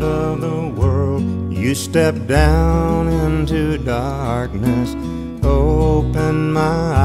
of the world. You stepped down into darkness, opened my eyes.